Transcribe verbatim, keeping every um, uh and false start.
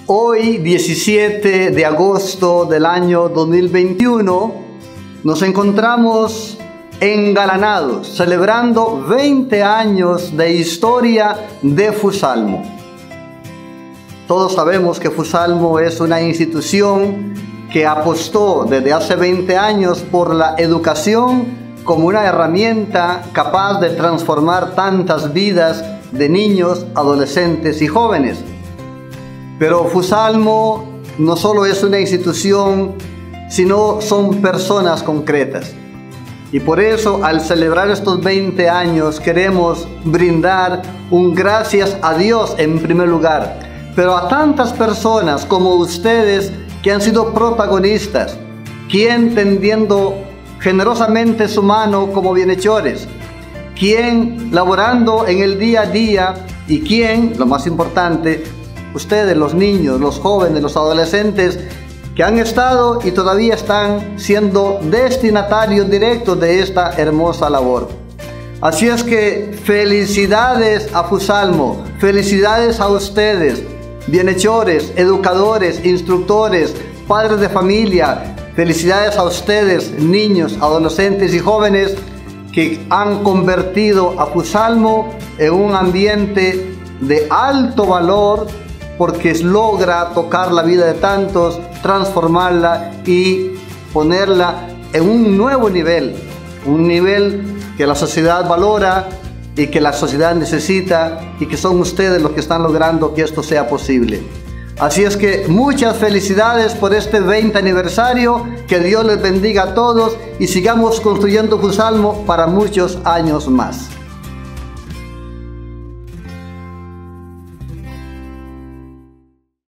Hoy, diecisiete de agosto del año dos mil veintiuno, nos encontramos engalanados, celebrando veinte años de historia de Fusalmo. Todos sabemos que Fusalmo es una institución que apostó desde hace veinte años por la educación como una herramienta capaz de transformar tantas vidas de niños, adolescentes y jóvenes. Pero Fusalmo no solo es una institución, sino son personas concretas. Y por eso, al celebrar estos veinte años, queremos brindar un gracias a Dios en primer lugar, pero a tantas personas como ustedes que han sido protagonistas, quien tendiendo generosamente su mano como bienhechores, quien laborando en el día a día y quien, lo más importante, ustedes, los niños, los jóvenes, los adolescentes que han estado y todavía están siendo destinatarios directos de esta hermosa labor. Así es que felicidades a Fusalmo, felicidades a ustedes, bienhechores, educadores, instructores, padres de familia, felicidades a ustedes, niños, adolescentes y jóvenes que han convertido a Fusalmo en un ambiente de alto valor, porque logra tocar la vida de tantos, transformarla y ponerla en un nuevo nivel, un nivel que la sociedad valora y que la sociedad necesita, y que son ustedes los que están logrando que esto sea posible. Así es que muchas felicidades por este veinte aniversario, que Dios les bendiga a todos y sigamos construyendo Fusalmo para muchos años más.